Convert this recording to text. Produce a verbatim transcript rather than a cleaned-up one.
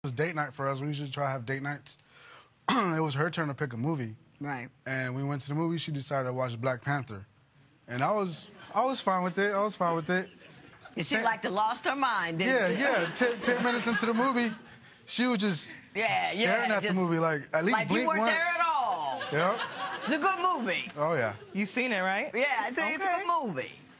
It was date night for us. We usually try to have date nights. It was her turn to pick a movie. Right. And we went to the movie. She decided to watch Black Panther. And I was I was fine with it. I was fine with it. And she ten, like to lost her mind, didn't yeah, she? Yeah, ten, ten minutes into the movie, she was just yeah, staring yeah, at just, the movie like, at least like blink you weren't once. there at all. Yep. It's a good movie. Oh, yeah. You've seen it, right? Yeah, it's a, okay. it's a good movie.